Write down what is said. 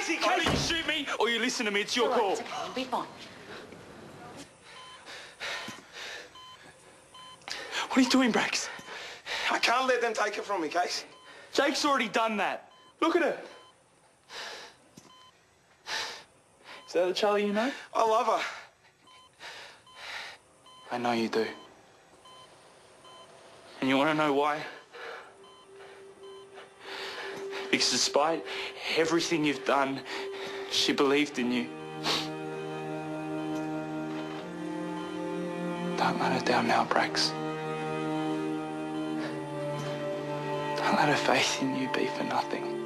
crazy, Casey! Either you shoot me or you listen to me. It's your call. It's okay. You'll be fine. What are you doing, Brax? I can't let them take it from me, Case. Jake's already done that. Look at her. Is that the Charlie you know? I love her. I know you do. And you want to know why? Because despite everything you've done, she believed in you. Don't let her down now, Brax. Don't let her faith in you be for nothing.